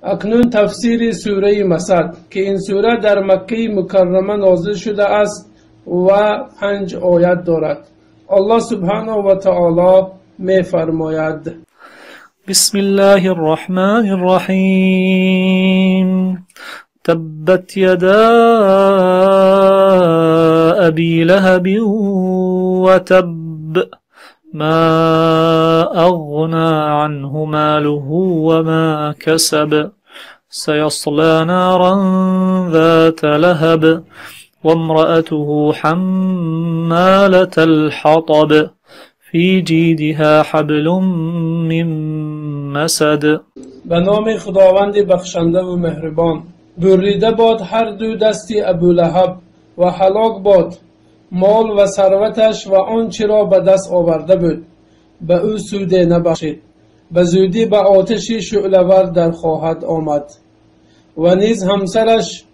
اکنون تفسیر سوره مسد که این سوره در مکه مکرمه نازل شده است و 5 آیت دارد. الله سبحانه و تعالی می فرماید: بسم الله الرحمن الرحیم تبت یدا ابی لهب و تب ما اغنى عنه ماله وما كسب سيصلى نارا ذات لهب وامرأته حمالة الحطب في جيدها حبل من مسد. به نام خداوند بخشنده و مهربان. بریده باد هر دو دستی ابولهب و هلاک باد مال و ثروتش و آنچه را به دست آورده بود، به او سود نبخشید. به زودی به آتش شعله‌ور در خواهد آمد. و نیز همسرش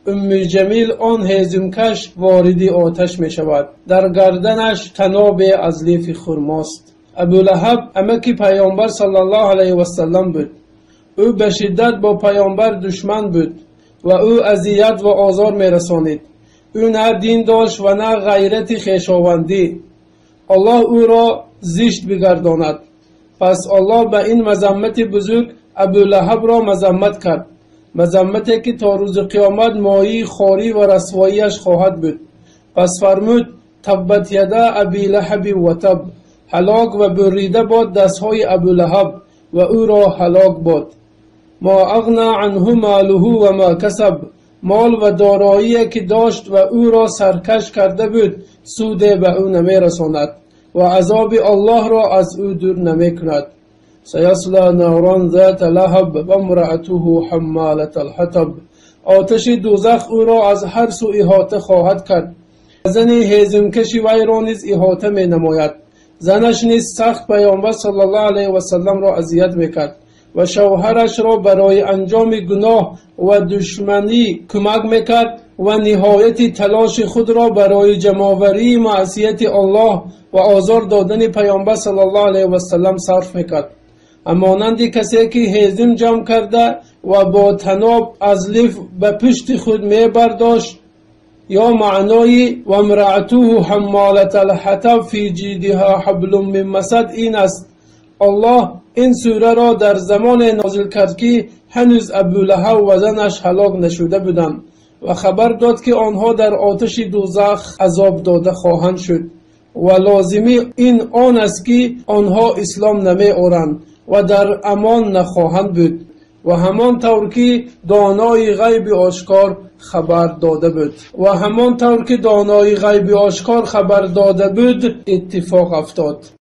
جمیل آن هیزمکش واردی آتش می شود. در گردنش طناب از لیف خرماست. ابولهب عمک پیامبر صلی الله علیه و سلم بود. او به شدت با پیامبر دشمن بود و او اذیت و آزار می رسانید. او نه دین داشت و نه غیرت خویشاوندی. الله او را زشت بگرداند. پس الله به این مذمت بزرگ ابولهب را مذمت کرد، مذمتی که تا روز قیامت مایه خواری و رسواییش خواهد بود. پس فرمود: تبت یدا ابی لهب و تب، هلاک و بریده باد دستهای ابولهب و او را هلاک باد. ما اغنى عنه ماله و ما کسب، مال و دارایی که داشت و او را سرکش کرده بود سود به او نمی رساند و عذاب الله را از او دور نمی کند. سیصلی نارا ذات لهب و امرأته حمالة الحطب، آتش دوزخ او را از هر سو احاطه خواهد کرد. زن هیزمکش وی را نیز احاطه می نماید. زنش نیز سخت پیامبر صلی الله علیه و سلم را اذیت میکرد و شوهرش را برای انجام گناه و دشمنی کمک میکرد و نهایت تلاش خود را برای جمع‌آوری معصیت الله و آزار دادن پیامبر صلی الله علیه و سلم صرف میکرد. همانند کسی که هیزم جمع کرده و با طناب از لیف به پشت خود می برداشت، یا معنای و امرأته حمالة الحطب فی جیدها حبل من مسد این است. الله این سوره را در زمان نازل کرد که هنوز ابولهب و زنش هلاک نشده بودند و خبر داد که آنها در آتش دوزخ عذاب داده خواهند شد و لازمی این آن است که آنها اسلام نمی آورند و در امان نخواهند بود و همان طور که دانای غیب آشکار خبر داده بود اتفاق افتاد.